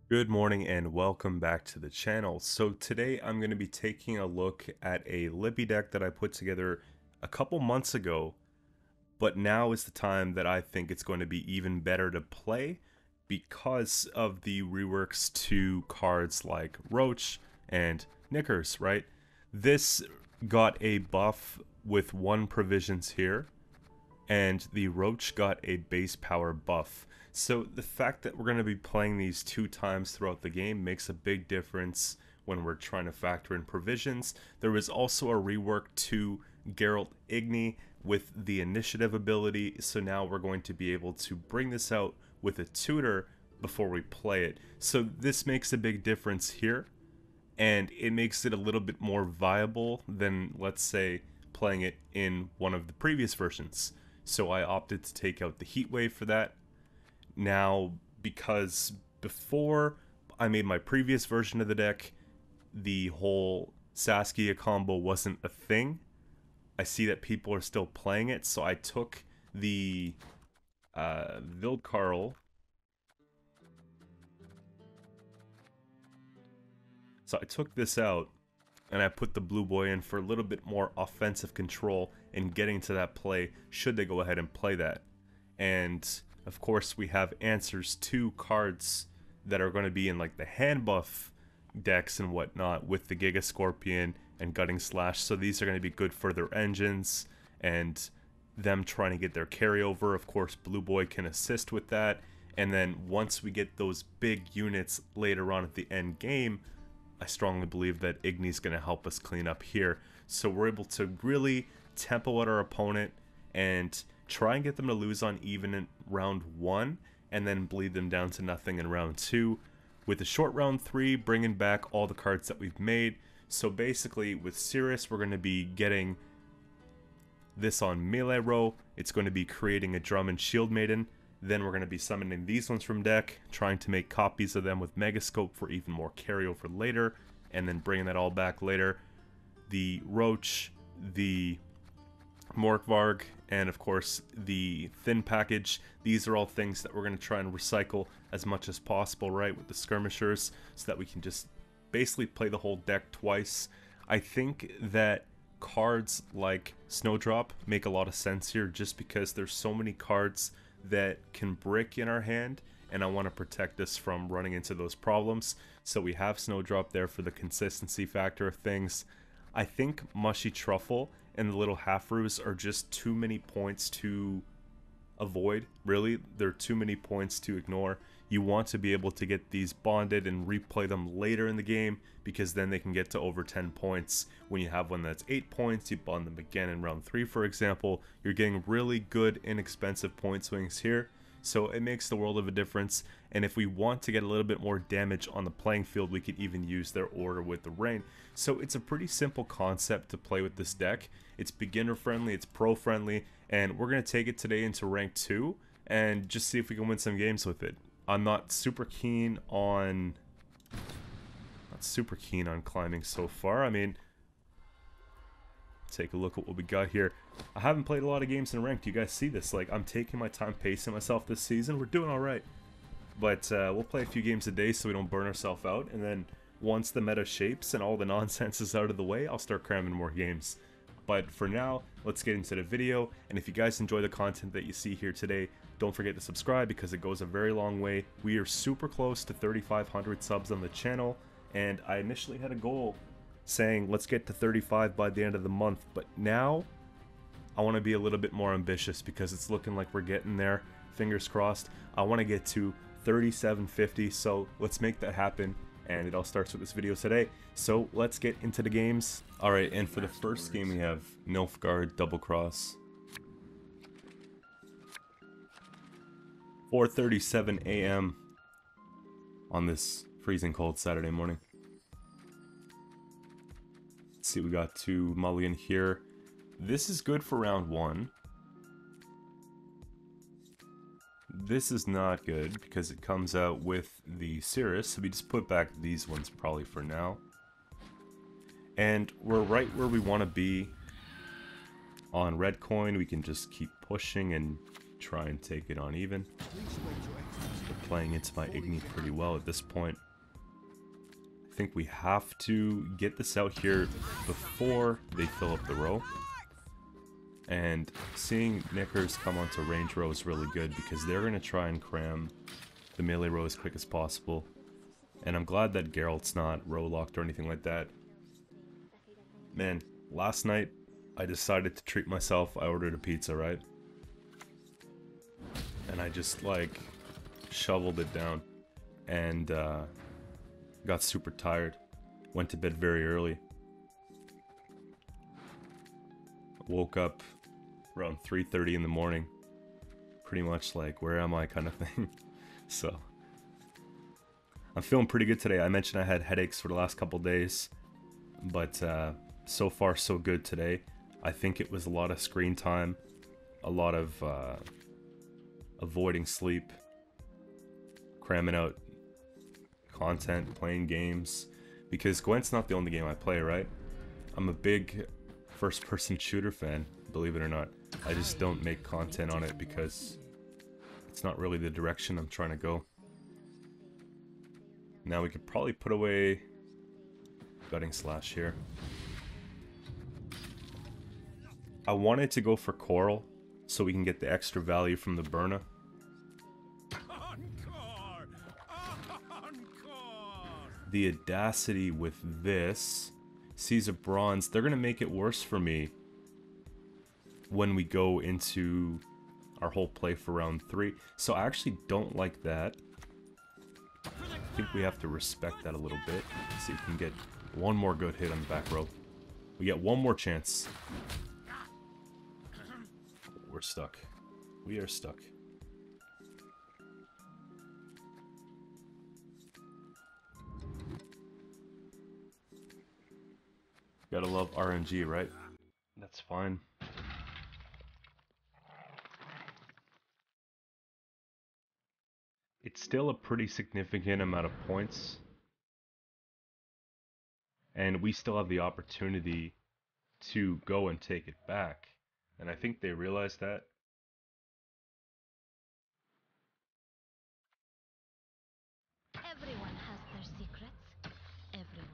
Good morning and welcome back to the channel. So today I'm going to be taking a look at a Lippy deck that I put together a couple months ago, but now is the time that I think it's going to be even better to play because of the reworks to cards like Roach and Knickers, right? This got a buff with 1 provisions here, and the Roach got a base power buff. So the fact that we're going to be playing these 2 times throughout the game makes a big difference when we're trying to factor in provisions. There was also a rework to Geralt Igni with the initiative ability, so now we're going to be able to bring this out with a tutor before we play it. So this makes a big difference here, and it makes it a little bit more viable than, let's say, playing it in one of the previous versions. So I opted to take out the heat wave for that. Now, because before I made my previous version of the deck, the whole Saskia combo wasn't a thing. I see that people are still playing it, so I took the Wildkarl. So I took this out, and I put the blue boy in for a little bit more offensive control and getting to that play should they go ahead and play that. And of course we have answers to cards that are going to be in like the hand buff decks and whatnot with the Giga Scorpion and Gutting Slash, so these are going to be good for their engines and them trying to get their carryover. Of course blue boy can assist with that, and then once we get those big units later on at the end game, I strongly believe that Igni's going to help us clean up here. So we're able to really tempo out our opponent and try and get them to lose on even in round 1 and then bleed them down to nothing in round 2. With the short round 3, bringing back all the cards that we've made. So basically with Cirrus, we're going to be getting this on melee row. It's going to be creating a Drum and Shield Maiden. Then we're going to be summoning these ones from deck, trying to make copies of them with Megascope for even more carryover later, and then bringing that all back later. The Roach, the Morkvarg, and of course the Thin package. These are all things that we're going to try and recycle as much as possible, right, with the Skirmishers, so that we can just basically play the whole deck twice. I think that cards like Snowdrop make a lot of sense here just because there's so many cards that can brick in our hand, and I want to protect us from running into those problems. So we have Snowdrop there for the consistency factor of things. I think Mushy Truffle and the little half-roos are just too many points to avoid, really. They're too many points to ignore. You want to be able to get these bonded and replay them later in the game, because then they can get to over 10 points. When you have one that's 8 points, you bond them again in round 3, for example. You're getting really good, inexpensive point swings here, so it makes the world of a difference. And if we want to get a little bit more damage on the playing field, we could even use their order with the rain. So it's a pretty simple concept to play with this deck. It's beginner friendly, it's pro friendly, and we're going to take it today into rank 2 and just see if we can win some games with it. I'm not super keen on climbing so far. I mean, take a look at what we got here. I haven't played a lot of games in ranked. You guys see this? Like, I'm taking my time pacing myself this season. We're doing all right, but we'll play a few games a day so we don't burn ourselves out. And then once the meta shapes and all the nonsense is out of the way, I'll start cramming more games. But for now, let's get into the video. And if you guys enjoy the content that you see here today, don't forget to subscribe because it goes a very long way. We are super close to 3,500 subs on the channel, and I initially had a goal saying let's get to 35 by the end of the month, but now I want to be a little bit more ambitious because it's looking like we're getting there. Fingers crossed. I want to get to 3750, so let's make that happen. And it all starts with this video today. So let's get into the games. Alright, and for the first game we have Nilfgaard Double Cross. 4:37 a.m. on this freezing cold Saturday morning. Let's see, we got 2 mulligan here. This is good for round 1. This is not good because it comes out with the Cirrus, so we just put back these ones probably for now. And we're right where we want to be on red coin. We can just keep pushing and try and take it on even. playing into my Igni pretty well at this point. I think we have to get this out here before they fill up the row. And seeing Knickers come onto range row is really good because they're going to try and cram the melee row as quick as possible. And I'm glad that Geralt's not row locked or anything like that. Man, last night I decided to treat myself. I ordered a pizza, right? And I just like shoveled it down and got super tired. Went to bed very early. Woke up around 3:30 in the morning. Pretty much like, where am I kind of thing. So I'm feeling pretty good today. I mentioned I had headaches for the last couple days, but so far so good today. I think it was a lot of screen time, a lot of avoiding sleep, cramming out content, playing games, because Gwent's not the only game I play, right? I'm a big first-person shooter fan, believe it or not. I just don't make content on it because it's not really the direction I'm trying to go. Now we could probably put away Gutting Slash here. I wanted to go for Coral so we can get the extra value from the Burna. The audacity with this, Seas of Bronze, they're going to make it worse for me when we go into our whole play for round 3. So I actually don't like that. I think we have to respect that a little bit. See if we can get one more good hit on the back row. We get one more chance. We're stuck. We are stuck. Gotta love RNG, right? That's fine. It's still a pretty significant amount of points. And we still have the opportunity to go and take it back. And I think they realize that. Everyone has their secrets. Everyone.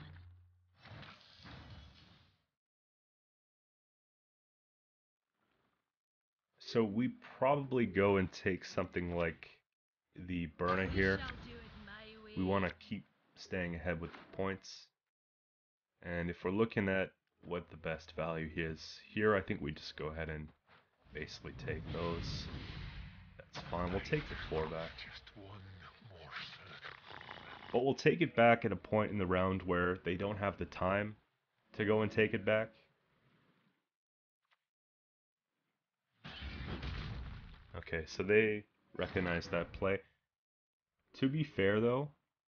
So we probably go and take something like the Burna here. We want to keep staying ahead with the points. And if we're looking at what the best value is here, I think we just go ahead and basically take those. That's fine. We'll take the 4 back. But we'll take it back at a point in the round where they don't have the time to go and take it back. Okay, so they recognize that play. To be fair though,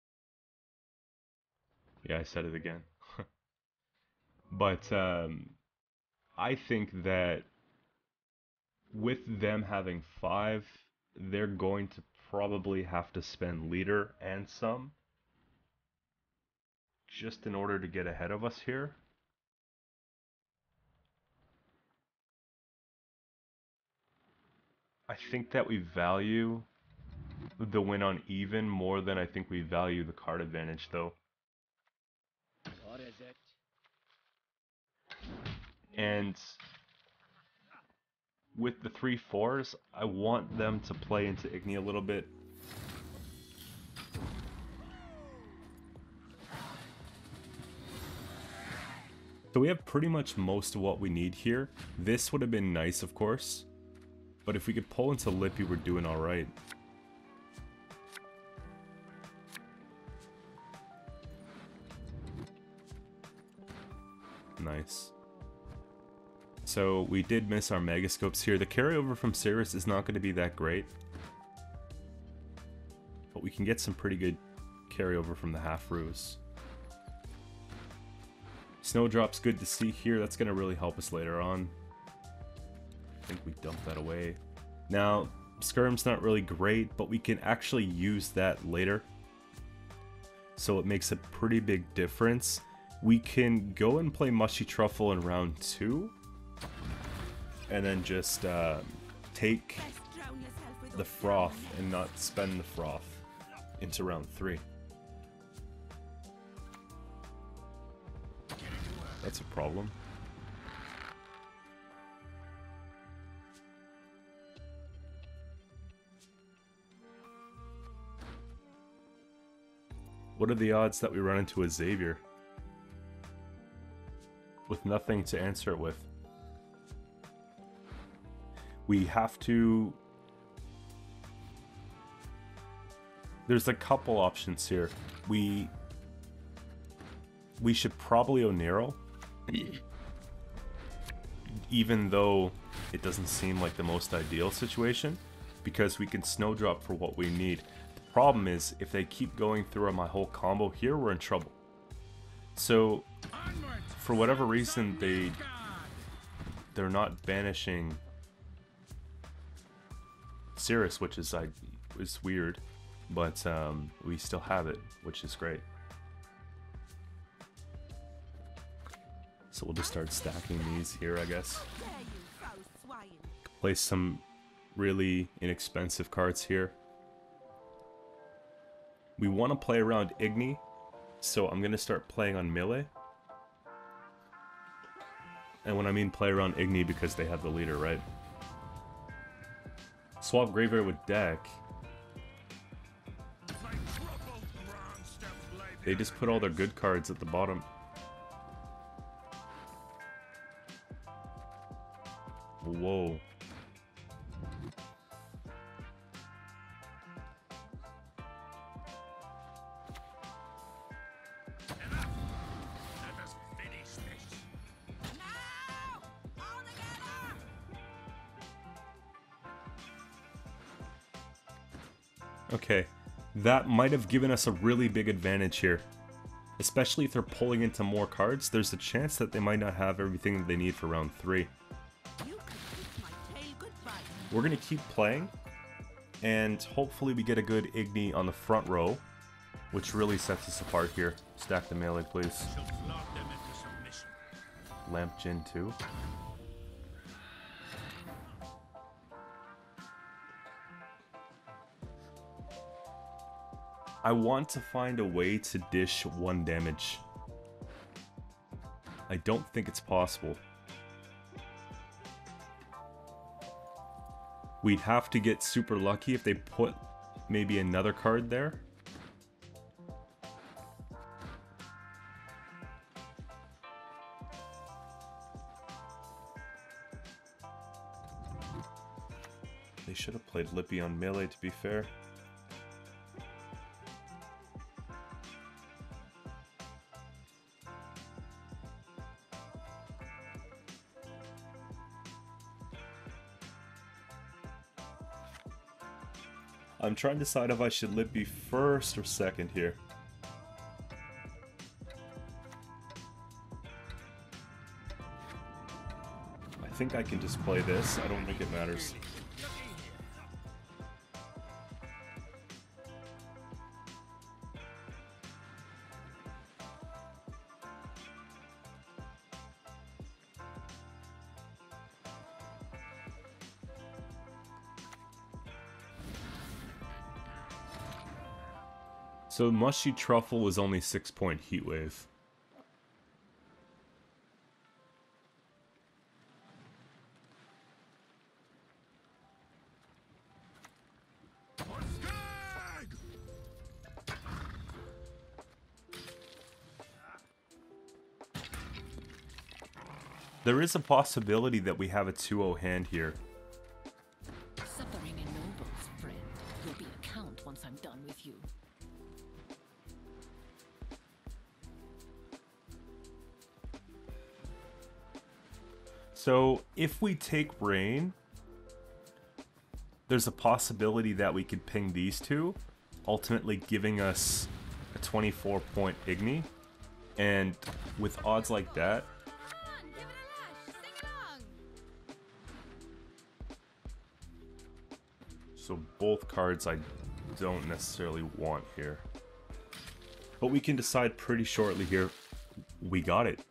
yeah, I said it again. But I think that with them having 5, they're going to probably have to spend leader and some just in order to get ahead of us here. I think that we value the win on even more than I think we value the card advantage though. What is it? And with the 3/4s, I want them to play into Igni a little bit. So we have pretty much most of what we need here. This would have been nice, of course. But if we could pull into Lippy, we're doing alright. Nice. So we did miss our Megascopes here. The carryover from Cirrus is not going to be that great. But we can get some pretty good carryover from the half-roos. Snowdrop's good to see here. That's going to really help us later on. I think we dumped that away. Now, Skirm's not really great, but we can actually use that later. So it makes a pretty big difference. We can go and play Mushy Truffle in round 2. And then just take the froth and not spend the froth. into round 3. That's a problem. What are the odds that we run into a Xavier? With nothing to answer it with. We have to... There's a couple options here. We should probably Onero. Even though it doesn't seem like the most ideal situation. Because we can snowdrop for what we need. The problem is, if they keep going through my whole combo here, we're in trouble. So, for whatever reason, they're not banishing Cirrus, which is weird, but we still have it, which is great. So we'll just start stacking these here, I guess. Place some really inexpensive cards here. We want to play around Igni, so I'm going to start playing on melee. And when I mean play around Igni, because they have the leader, right? Swap Graveyard with deck. They just put all their good cards at the bottom. Whoa. Okay, that might have given us a really big advantage here. Especially if they're pulling into more cards, there's a chance that they might not have everything that they need for round 3. We're going to keep playing, and hopefully we get a good Igni on the front row, which really sets us apart here. Stack the melee, please. Lamp Jin too. I want to find a way to dish 1 damage. I don't think it's possible. We'd have to get super lucky if they put maybe another card there. They should have played Lippy on melee, to be fair. I'm trying to decide if I should Lippy first or second here. I think I can just play this. I don't think it matters. So Mushy Truffle was only 6-point Heatwave. There is a possibility that we have a 2-0 hand here. Suffering ennobles, friend. You'll be a count once I'm done with you. So, if we take Rain, there's a possibility that we could ping these two, ultimately giving us a 24-point Igni. And with odds like that, so both cards I don't necessarily want here. But we can decide pretty shortly here. We got it.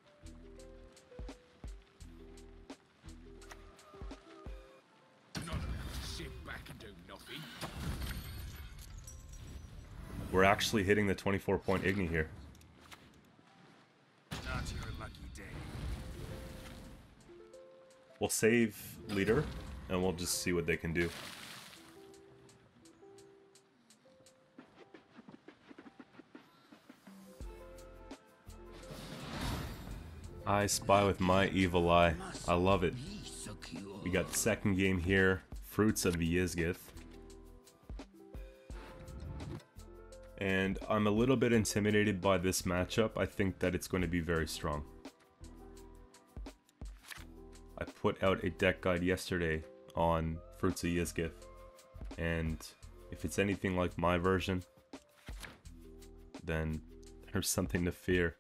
We're actually hitting the 24-point Igni here. Not your lucky day. We'll save leader, and we'll just see what they can do. I spy with my evil eye. I love it. We got the second game here. Fruits of Ysgith. And I'm a little bit intimidated by this matchup. I think that it's going to be very strong. I put out a deck guide yesterday on Fruits of Ysgith. And if it's anything like my version, then there's something to fear.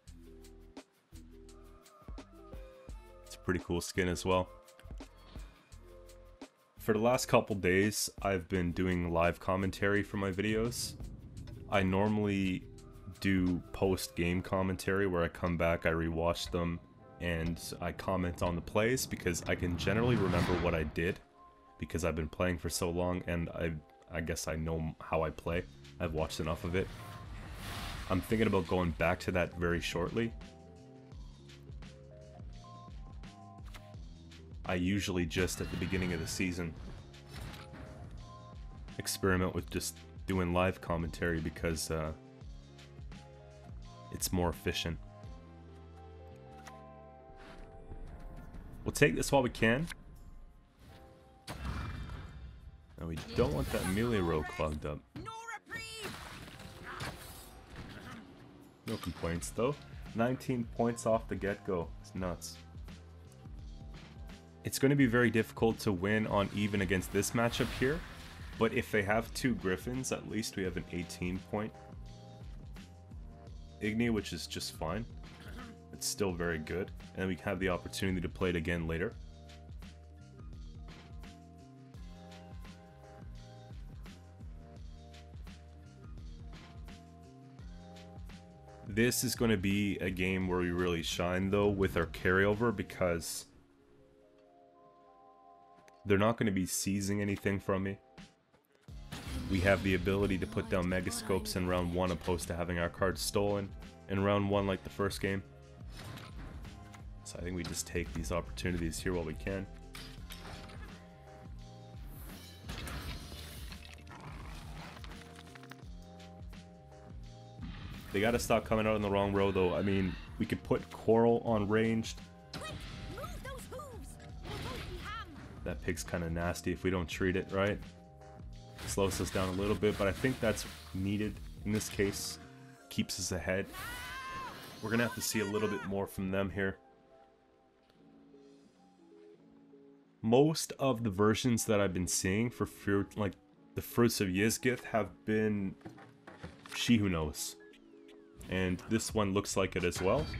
It's a pretty cool skin as well. For the last couple days, I've been doing live commentary for my videos. I normally do post-game commentary where I come back, I rewatch them, and I comment on the plays because I can generally remember what I did because I've been playing for so long and I guess I know how I play. I've watched enough of it. I'm thinking about going back to that very shortly. I usually just at the beginning of the season experiment with just doing live commentary because it's more efficient. We'll take this while we can. Now we don't want that melee row clogged up. No complaints though. 19 points off the get-go. It's nuts. It's going to be very difficult to win on even against this matchup here. But if they have two Griffins, at least we have an 18-point Igni, which is just fine. It's still very good. And we have the opportunity to play it again later. This is going to be a game where we really shine, though, with our carryover, because they're not going to be seizing anything from me. We have the ability to put down Megascopes in round 1 opposed to having our cards stolen in round 1 like the first game. So I think we just take these opportunities here while we can. They gotta stop coming out in the wrong row though. I mean, we could put Coral on ranged. That pig's kind of nasty if we don't treat it right. Slows us down a little bit, but I think that's needed in this case. Keeps us ahead. We're gonna have to see a little bit more from them here. Most of the versions that I've been seeing for like the Fruits of Ysgith have been She Who Knows. And this one looks like it as well.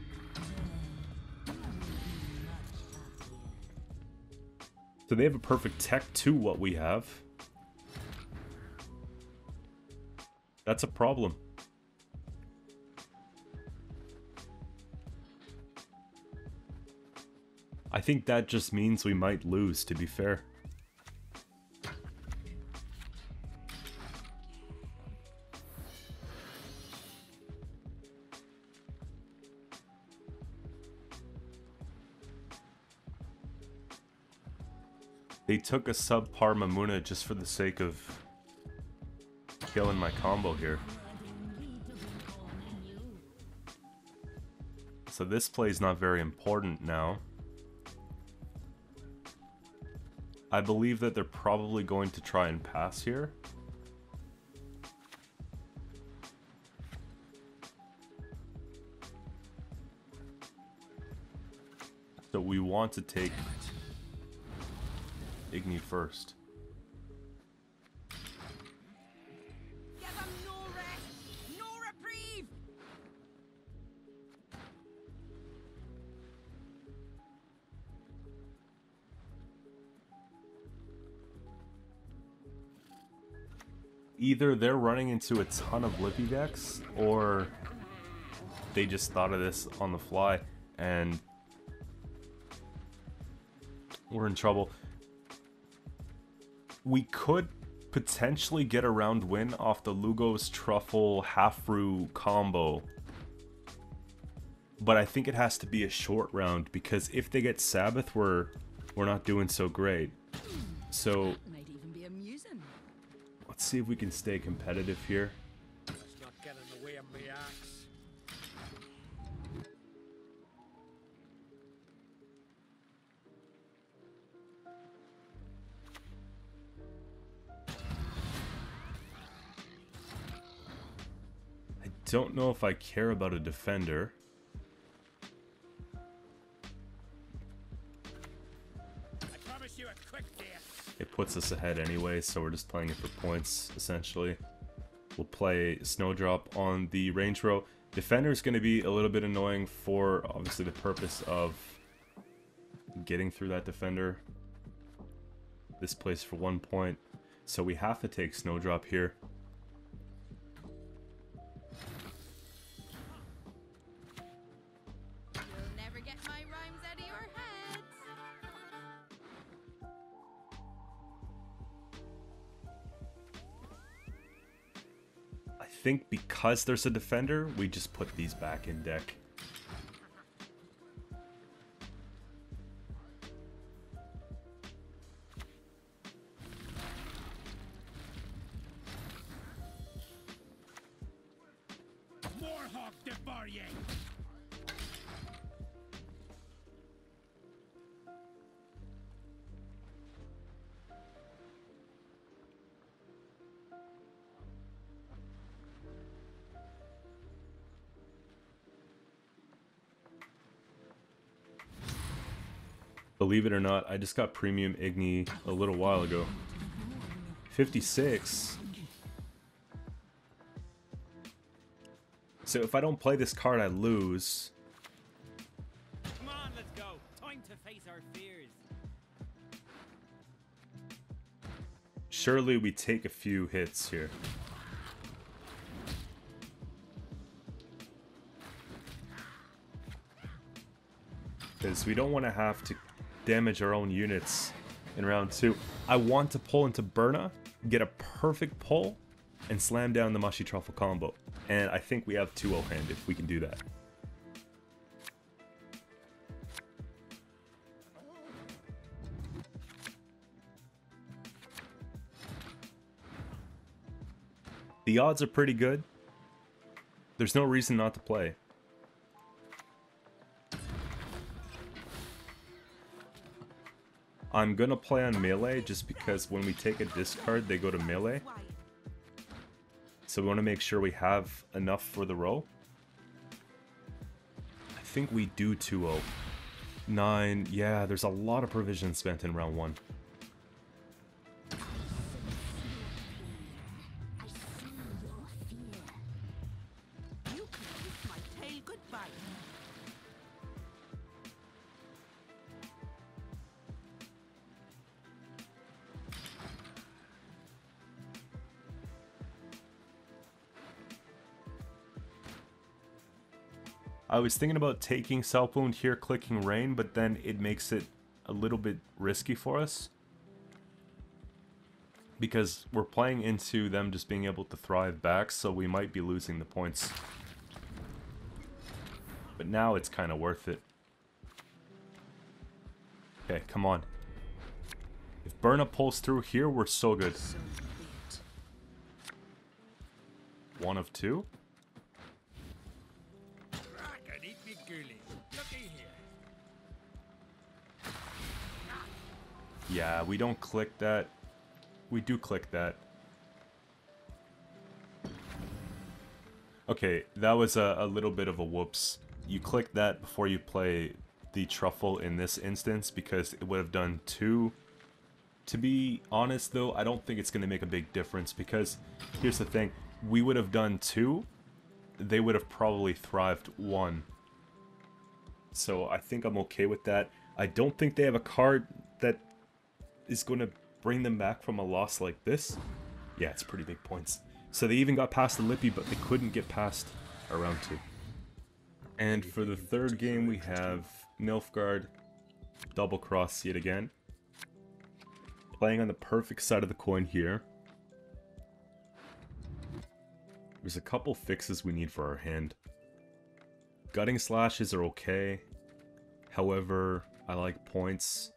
So they have a perfect tech to what we have. That's a problem. I think that just means we might lose, to be fair. They took a subpar Mamuna just for the sake of killing my combo here. So this play is not very important now. I believe that they're probably going to try and pass here. So we want to take Igni first. Give him no rest, no reprieve. Either they're running into a ton of Lippy decks, or they just thought of this on the fly, and we're in trouble. We could potentially get a round win off the Lugos Truffle half-brew combo. But I think it has to be a short round, because if they get Sabbath, we're not doing so great. So Might even be amusing. let's see if we can stay competitive here. Let's not get in the way of me axe. I don't know if I care about a defender. I promise you a quick death. It puts us ahead anyway, so we're just playing it for points, essentially. We'll play Snowdrop on the range row. Defender is going to be a little bit annoying for, obviously, the purpose of getting through that defender. This plays for 1 point, so we have to take Snowdrop here. You'll never get my rhymes out of your heads. I think because there's a defender, we just put these back in deck. Warhawk devour ye. Believe it or not, I just got premium Igni a little while ago. 56. So if I don't play this card, I lose. Come on, let's go. Time to face our fears. Surely we take a few hits here. Because we don't want to have to damage our own units in round 2. I want to pull into Berna, get a perfect pull, and slam down the Mushy Truffle combo. And I think we have 2-0 hand if we can do that. The odds are pretty good. There's no reason not to play. I'm gonna play on melee just because when we take a discard, they go to melee. So we want to make sure we have enough for the row. I think we do 2-0. 9, yeah, there's a lot of provision spent in round 1. You can kiss my tail goodbye. I was thinking about taking Self Wound here, clicking Rain, but then it makes it a little bit risky for us. Because we're playing into them just being able to thrive back, so we might be losing the points. But now it's kind of worth it. Okay, come on. If Berna pulls through here, we're so good. 1 of 2. Yeah, we don't click that. We do click that. Okay, that was a little bit of a whoops. You click that before you play the truffle in this instance because it would have done 2. To be honest though, I don't think it's going to make a big difference because here's the thing. We would have done 2. They would have probably thrived 1. So I think I'm okay with that. I don't think they have a card that is going to bring them back from a loss like this. Yeah, it's pretty big points. So they even got past the Lippy, but they couldn't get past round 2. And for the third game, we have Nilfgaard double cross yet again. Playing on the perfect side of the coin here. There's a couple fixes we need for our hand. Gutting slashes are okay. However, I like points.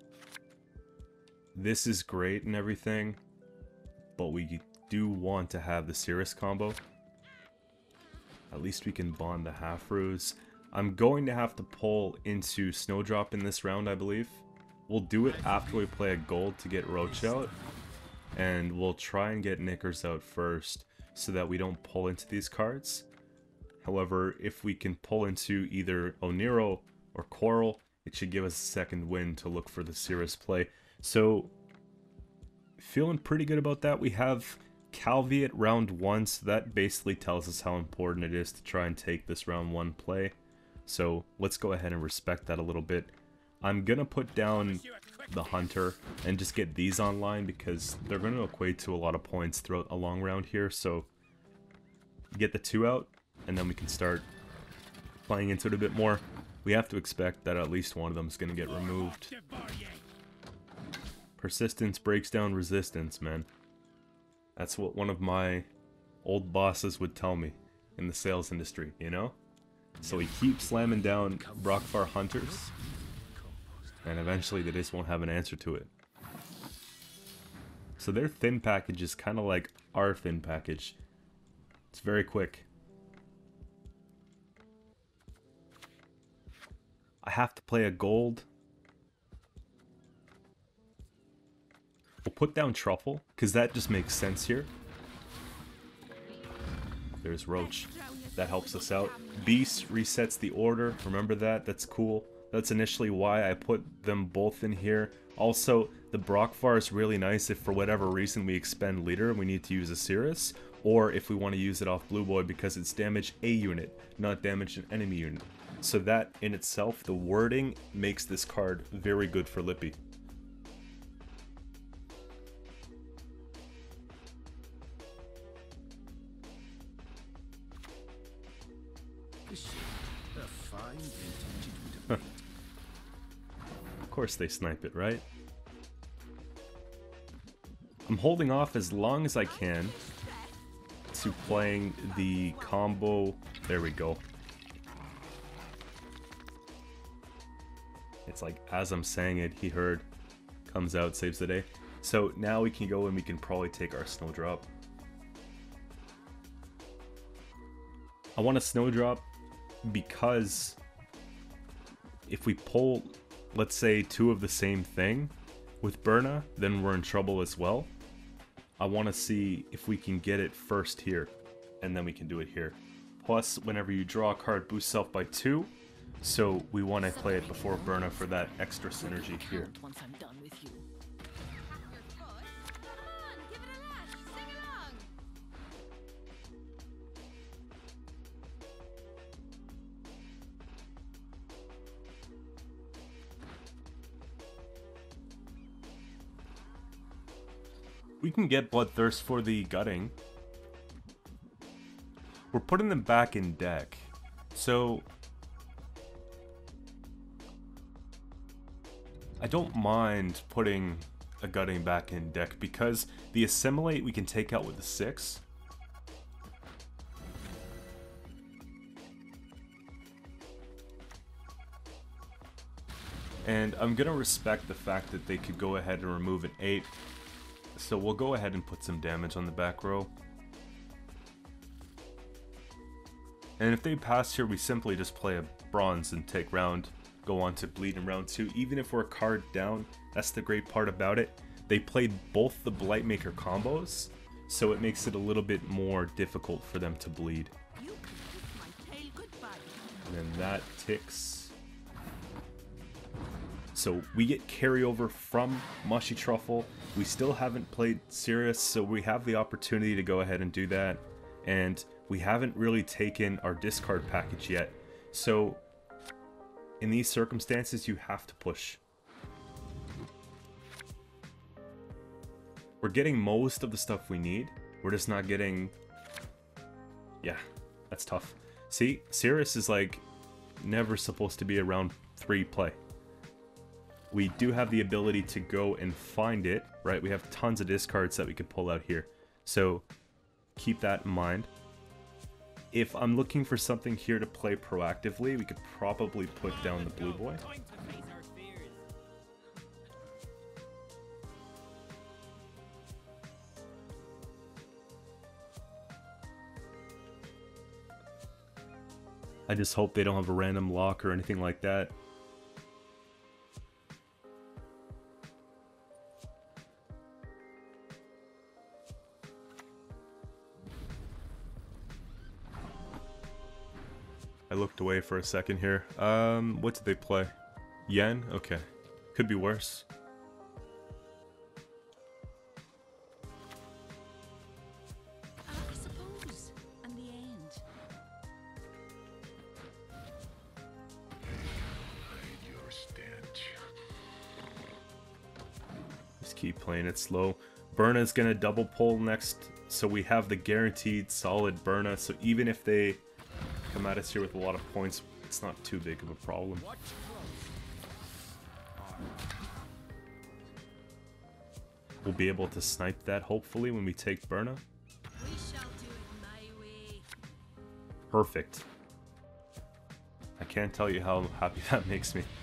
This is great and everything, but we do want to have the Cirrus combo. At least we can bond the half-roos. I'm going to have to pull into Snowdrop in this round, I believe. We'll do it after we play a gold to get Roach out. And we'll try and get Knickers out first so that we don't pull into these cards. However, if we can pull into either Oniro or Coral, it should give us a second win to look for the Cirrus play. So, feeling pretty good about that. We have Calvi at round 1, so that basically tells us how important it is to try and take this round 1 play. So, let's go ahead and respect that a little bit. I'm gonna put down the Hunter and just get these online because they're going to equate to a lot of points throughout a long round here. So, get the 2 out, and then we can start playing into it a bit more. We have to expect that at least one of them is going to get removed. Persistence breaks down resistance, man. That's what one of my old bosses would tell me in the sales industry, you know? So we keep slamming down Brockfar Hunters, and eventually they just won't have an answer to it. So their thin package is kind of like our thin package. It's very quick. I have to play a gold. We'll put down Truffle, because that just makes sense here. There's Roach. That helps us out. Beast resets the order. Remember that? That's cool. That's initially why I put them both in here. Also, the Brockfar is really nice if for whatever reason we expend leader and we need to use a Cirrus, or if we want to use it off Blue Boy because it's damage a unit, not damage an enemy unit. So that in itself, the wording makes this card very good for Lippy. Of course they snipe it, right? I'm holding off as long as I can to playing the combo. There we go. It's like, as I'm saying it, he heard. Comes out, saves the day. So now we can go and we can probably take our Snowdrop. I want a Snowdrop because if we pull, let's say, 2 of the same thing with Berna, then we're in trouble as well. I want to see if we can get it first here, and then we can do it here. Plus, whenever you draw a card, boost self by 2, so we want to play it before Berna for that extra synergy here. Once I'm done with you. We can get Bloodthirst for the gutting. We're putting them back in deck. So I don't mind putting a gutting back in deck because the assimilate we can take out with the 6. And I'm gonna respect the fact that they could go ahead and remove an 8. So we'll go ahead and put some damage on the back row. And if they pass here, we simply just play a bronze and take round, go on to bleed in round 2. Even if we're a card down, that's the great part about it. They played both the Blightmaker combos, so it makes it a little bit more difficult for them to bleed. And then that ticks. So we get carryover from Mushy Truffle. We still haven't played Cirrus, so we have the opportunity to go ahead and do that. And we haven't really taken our discard package yet. So in these circumstances, you have to push. We're getting most of the stuff we need. We're just not getting... Yeah, that's tough. See, Cirrus is like never supposed to be a round 3 play. We do have the ability to go and find it, right? We have tons of discards that we could pull out here. So keep that in mind. If I'm looking for something here to play proactively, we could probably put down the blue boy. Time to face our fears. I just hope they don't have a random lock or anything like that. I looked away for a second here. What did they play? Yen? Okay. Could be worse. I suppose. And the end. Your stench. Just keep playing it slow. Burna's gonna double pull next, so we have the guaranteed solid Burna, so even if they come at us here with a lot of points, it's not too big of a problem. Watch We'll be able to snipe that hopefully when we take Burna. We shall do it my way. Perfect. I can't tell you how happy that makes me.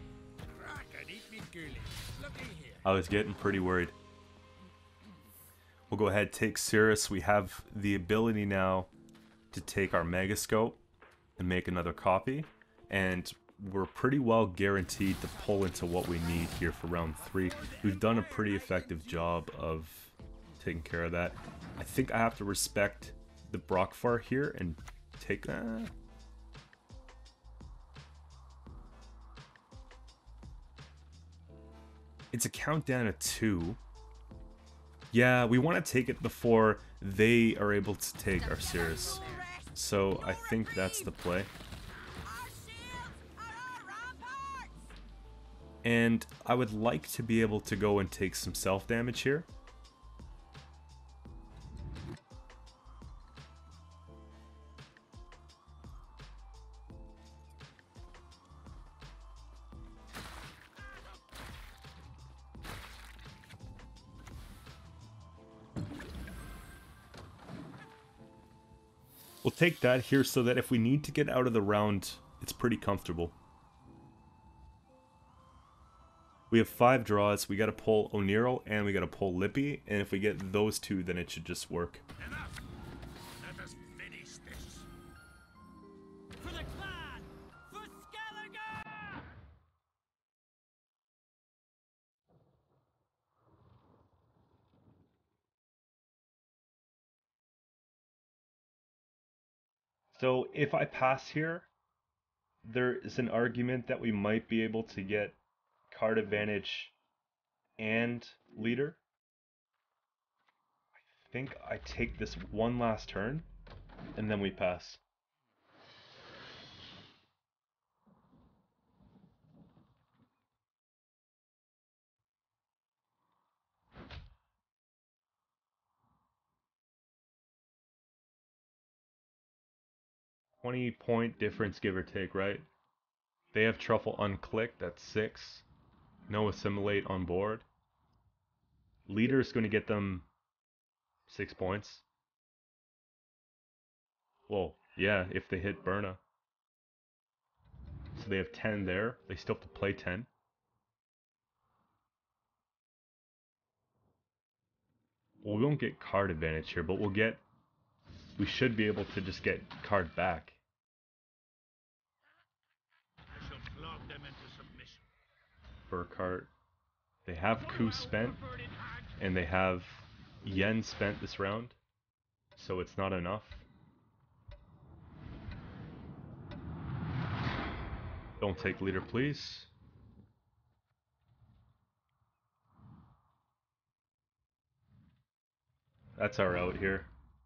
I was getting pretty worried. We'll go ahead, take Cirrus. We have the ability now to take our Megascope and make another copy, and we're pretty well guaranteed to pull into what we need here for round 3. We've done a pretty effective job of taking care of that. I think I have to respect the Brockfar here and take that. It's a countdown of 2. Yeah, we want to take it before they are able to take our Cirrus. So I think that's the play. And I would like to be able to go and take some self-damage here. We'll take that here so that if we need to get out of the round, it's pretty comfortable. We have 5 draws. We got to pull Oniro and we got to pull Lippy, and if we get those 2, then it should just work. Enough. Let us finish this. for the clan! For Skellige! So if I pass here, there is an argument that we might be able to get card advantage and leader. I think I take this one last turn and then we pass. $20-point difference, give or take, right? They have truffle unclicked, that's 6. No assimilate on board. Leader's going to get them 6 points. Well, yeah, if they hit Burna. So they have 10 there. They still have to play 10. Well, we won't get card advantage here, but we should be able to just get card back. I shall flog them into submission. Burkhart. They have Ku spent, and they have Yen spent this round, so it's not enough. Don't take leader, please. That's our out here.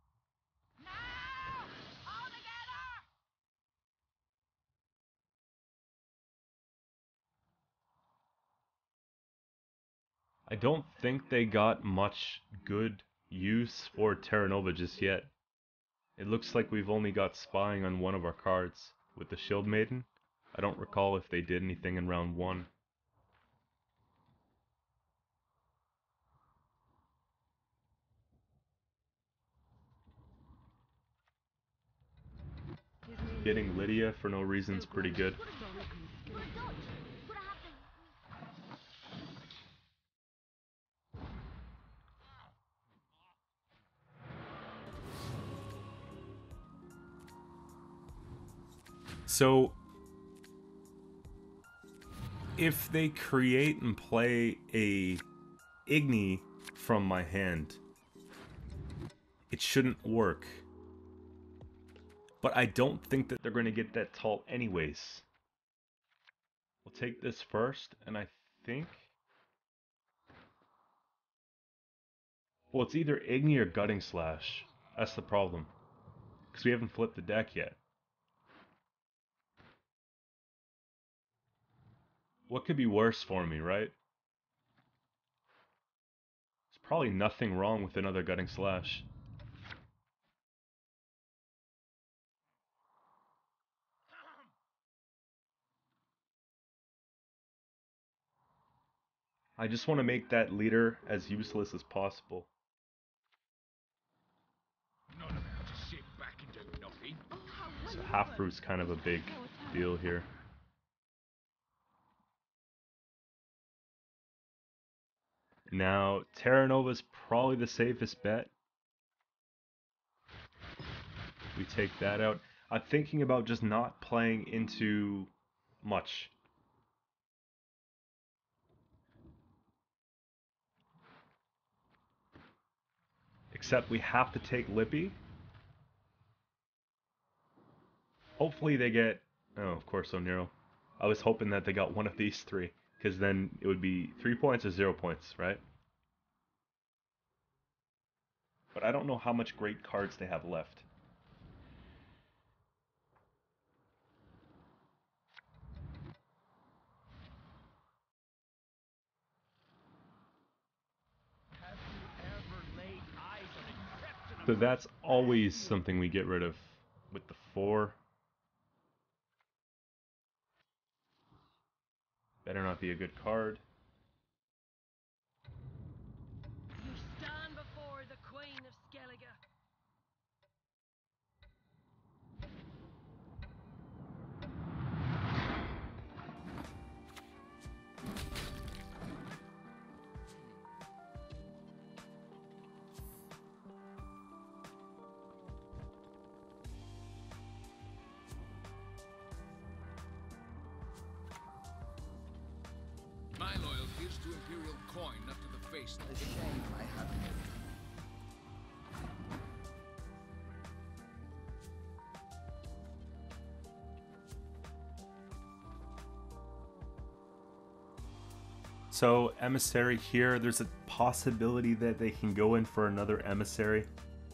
I don't think they got much good use for Terra Nova just yet. It looks like we've only got spying on one of our cards with the Shield Maiden. I don't recall if they did anything in round 1. getting Lydia for no reason is pretty good. So, if they create and play a Igni from my hand, it shouldn't work. But I don't think that they're going to get that tall anyways. We'll take this first, and I think... Well, it's either Igni or Gutting Slash. That's the problem. Because we haven't flipped the deck yet. What could be worse for me, right? There's probably nothing wrong with another Gutting Slash. I just want to make that leader as useless as possible. None of that to sit back and do nothing. So half-root's kind of a big deal here. Now, Terra Nova's probably the safest bet. We take that out. I'm thinking about just not playing into much. Except we have to take Lippy. Hopefully they get... Oh, of course, O'Neill. I was hoping that they got one of these three. Because then it would be 3 points or 0 points, right? But I don't know how much great cards they have left. So that's always something we get rid of with the 4. Better not be a good card. You stand before the Queen of Skellige. My loyalty is to Imperial coin, not to the face. A shame I haven't. So, Emissary here, there's a possibility that they can go in for another Emissary.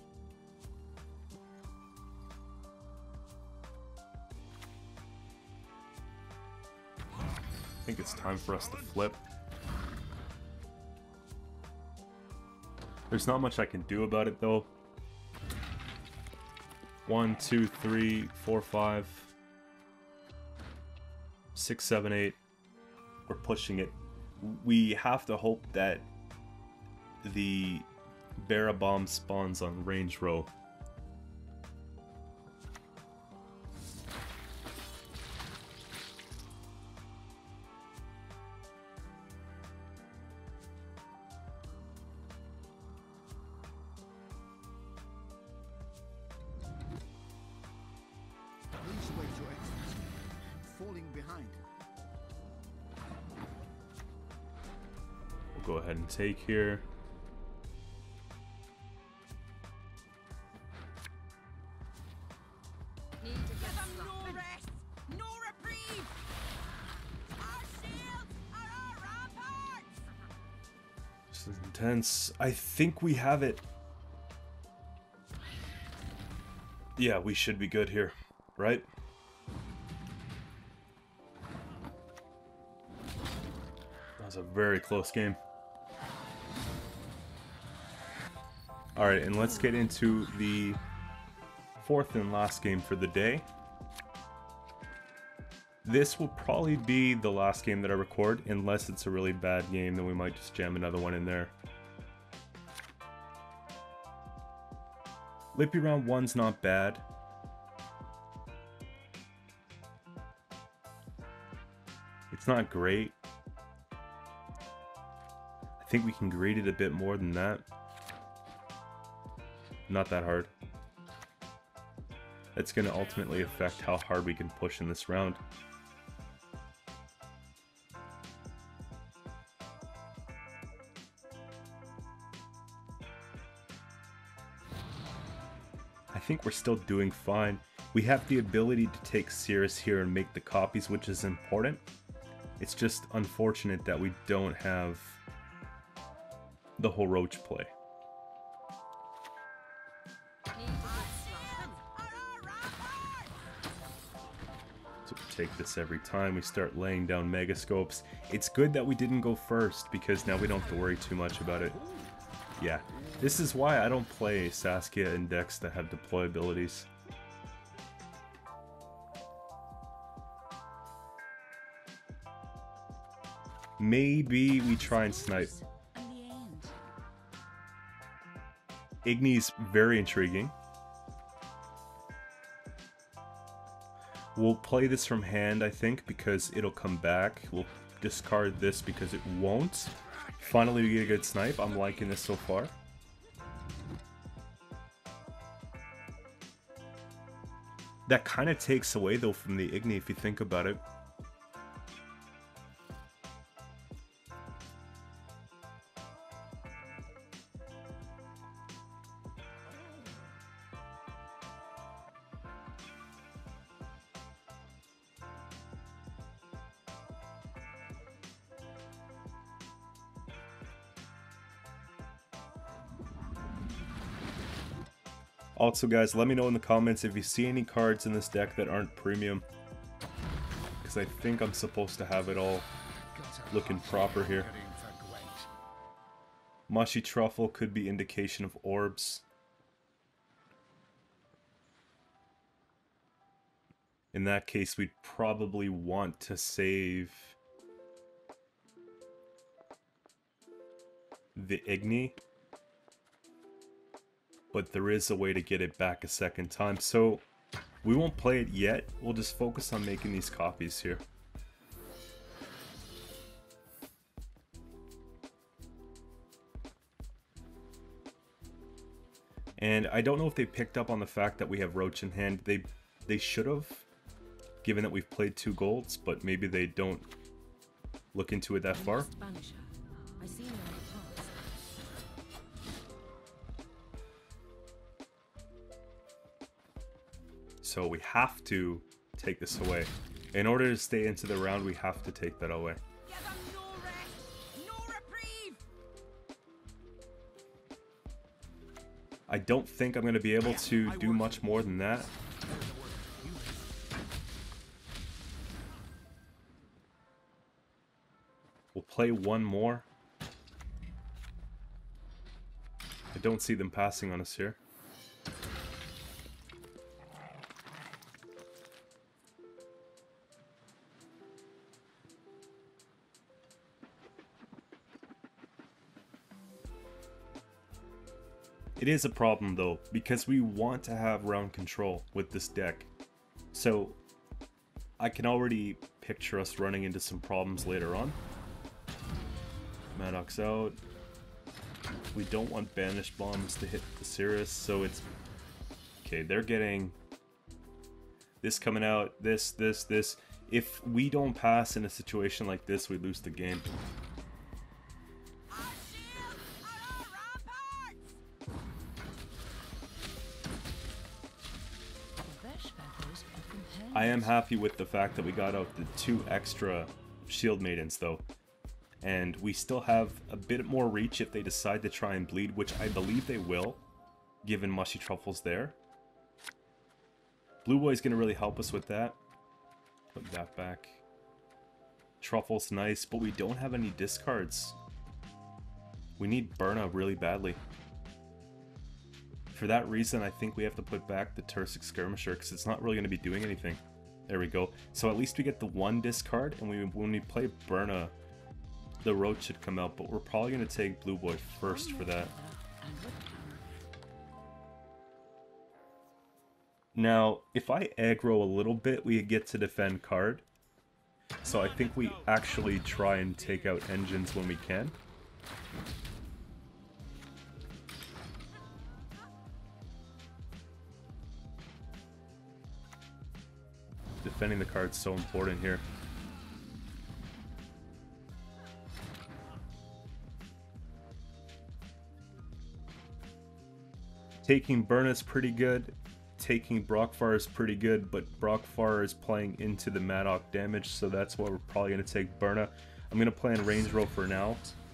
I think it's time for us to flip. There's not much I can do about it though. 1, 2, 3, 4, 5, 6, 7, 8. We're pushing it. We have to hope that the Barra Bomb spawns on range row. Please wait, Your Excellency. Falling behind. We'll go ahead and take here. Need to give them no rest, no reprieve. Our shields are our ramparts. This is intense. I think we have it. Yeah, we should be good here, right? That was a very close game. Alright, and let's get into the 4th and last game for the day. This will probably be the last game that I record, unless it's a really bad game, then we might just jam another one in there. Lippy round 1's not bad. It's not great. I think we can grade it a bit more than that. Not that hard. That's going to ultimately affect how hard we can push in this round. I think we're still doing fine. We have the ability to take Cirrus here and make the copies, which is important. It's just unfortunate that we don't have the whole roach play. So we take this every time we start laying down megascopes. It's good that we didn't go first, because now we don't have to worry too much about it. Yeah, this is why I don't play Saskia and decks that have deploy abilities. Maybe we try and snipe. Igni's very intriguing. We'll play this from hand, I think, because it'll come back. We'll discard this because it won't. Finally, we get a good snipe. I'm liking this so far. That kind of takes away, though, from the Igni if you think about it. Also guys, let me know in the comments if you see any cards in this deck that aren't premium, because I think I'm supposed to have it all looking proper here. Mushy Truffle could be indication of orbs. In that case, we'd probably want to save the Igni. But there is a way to get it back a second time, so we won't play it yet. We'll just focus on making these copies here. And I don't know if they picked up on the fact that we have Roach in hand. They should have, given that we've played 2 golds, but maybe they don't look into it that far. So we have to take this away. In order to stay into the round, we have to take that away. Give them no rest, no reprieve. I don't think I'm going to be able to do much more than that. We'll play one more. I don't see them passing on us here. It is a problem though, because we want to have round control with this deck. So I can already picture us running into some problems later on. Maddox out. We don't want banished bombs to hit the Cirrus, so it's... Okay, they're getting this coming out, this. If we don't pass in a situation like this, we lose the game. I am happy with the fact that we got out the 2 extra shield maidens though. And we still have a bit more reach if they decide to try and bleed, which I believe they will, given Mushy Truffle's there. Blue Boy's going to really help us with that. Put that back. Truffle's nice, but we don't have any discards. We need Burna really badly. For that reason, I think we have to put back the Tursic Skirmisher, because it's not really going to be doing anything. There we go. So at least we get the 1 discard, and when we play Burna, the Roach should come out, but we're probably going to take Blue Boy first for that. Now, if I aggro a little bit, we get to defend card. So I think we actually try and take out engines when we can. Defending the card's so important here. Taking Burna is pretty good. Taking Brockfar is pretty good, but Brockfar is playing into the Maddock damage, so that's why we're probably going to take Burna. I'm going to play in range row for now.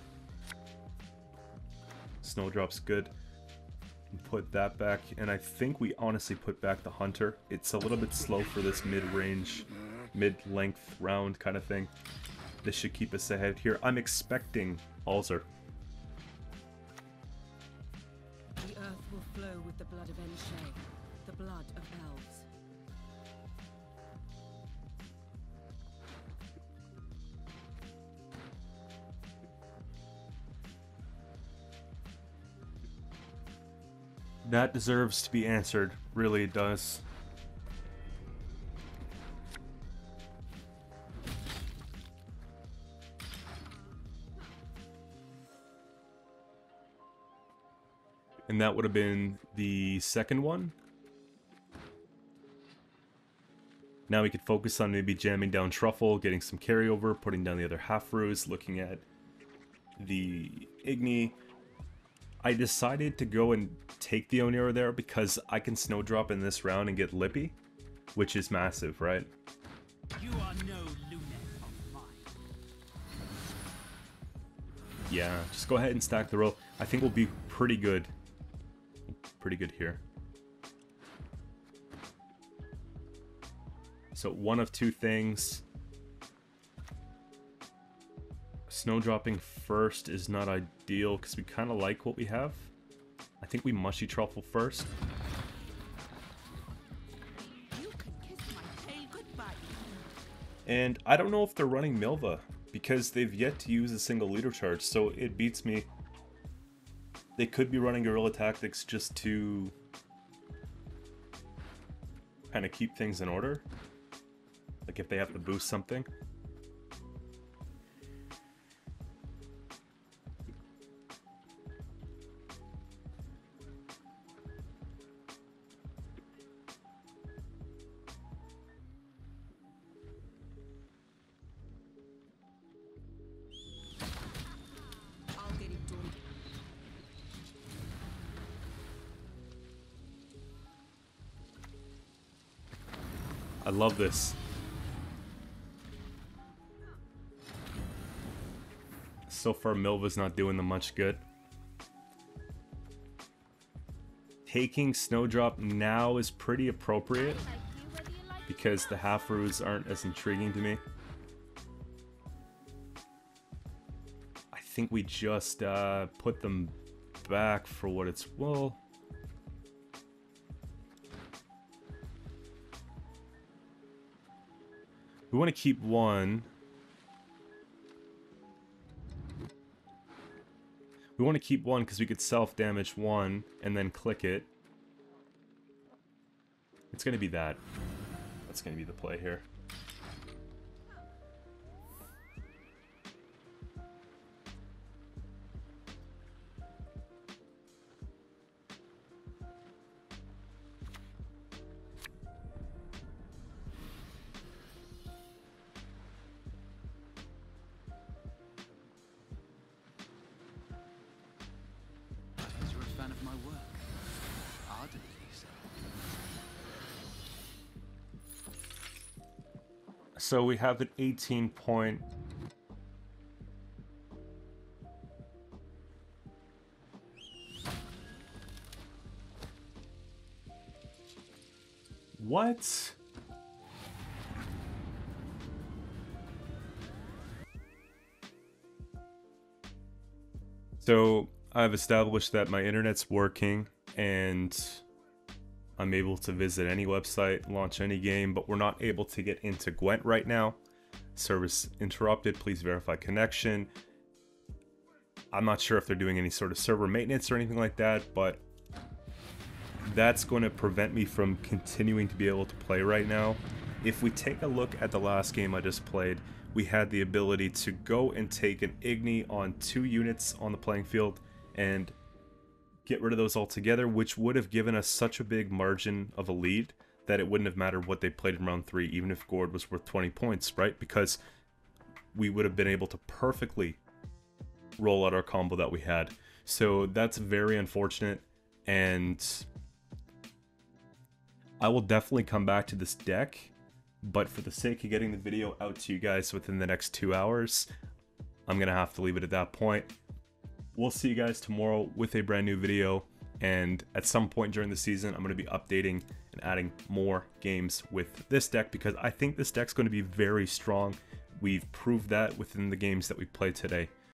Snowdrop's good. And put that back, and I think we honestly put back the Hunter. It's a little bit slow for this mid-range, mid-length round kind of thing. This should keep us ahead here. I'm expecting Alzar. The earth will flow with the blood of Enshay, the blood of elves. That deserves to be answered. Really, it does. And that would have been the second one. Now we could focus on maybe jamming down Truffle, getting some carryover, putting down the other half rows, looking at the Igni. I decided to go and take the Onira there because I can snowdrop in this round and get Lippy, which is massive, right? You are no lunet of mine. Yeah, just go ahead and stack the row. I think we'll be pretty good. Pretty good here. So one of two things. Snowdropping first is not ideal because we kind of like what we have. I think we mushy Truffle first. You can kiss my tail goodbye. And I don't know if they're running Milva because they've yet to use a single leader charge, so it beats me. They could be running guerrilla tactics just to kind of keep things in order. Like if they have to boost something. I'll get it done. I love this. So far, Milva's not doing them much good. Taking Snowdrop now is pretty appropriate because the half roos aren't as intriguing to me. I think we just put them back for what it's well. We want to keep one. We want to keep one because we could self-damage one and then click it. It's going to be that. That's going to be the play here. You're a fan of my work. Ardently so. So we have an 18 point. What? So I've established that my internet's working and I'm able to visit any website, launch any game, but we're not able to get into Gwent right now. Service interrupted, please verify connection. I'm not sure if they're doing any sort of server maintenance or anything like that, but that's going to prevent me from continuing to be able to play right now. if we take a look at the last game I just played, we had the ability to go and take an Igni on 2 units on the playing field and get rid of those altogether, which would have given us such a big margin of a lead that it wouldn't have mattered what they played in round 3, even if Gord was worth 20 points, right? Because we would have been able to perfectly roll out our combo that we had. So that's very unfortunate, and I will definitely come back to this deck, but for the sake of getting the video out to you guys within the next 2 hours, I'm gonna have to leave it at that point. We'll see you guys tomorrow with a brand new video, and at some point during the season I'm going to be updating and adding more games with this deck, because I think this deck's going to be very strong. We've proved that within the games that we played today.